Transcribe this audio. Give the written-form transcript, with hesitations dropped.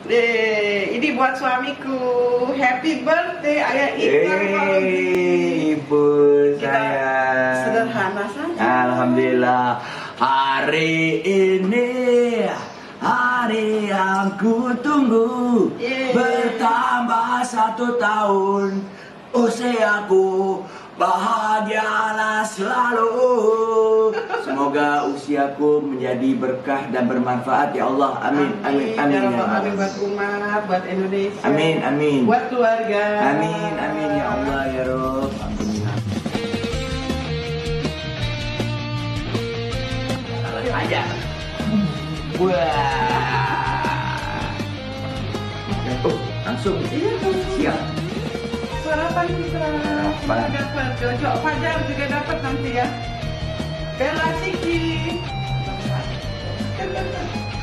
Ini buat suamiku. Happy birthday Ayah Ikram. Ibu saya. Sederhana saja. Alhamdulillah. Hari ini hari yang ku tunggu. Bertambah 1 tahun usiaku. Bahagialah selalu. Semoga usiaku menjadi berkah dan bermanfaat ya Allah. Amin, amin, amin. Ya Allah, amin buat umat, buat Indonesia. Amin, amin. Buat keluarga. Amin, amin ya Allah ya Rob. Alhamdulillah. Aja. Wah. Oh, langsung. Iya, Siap. sarapan kita sudah dapat. Cocok Fajar juga dapat nanti ya. Bella Siki.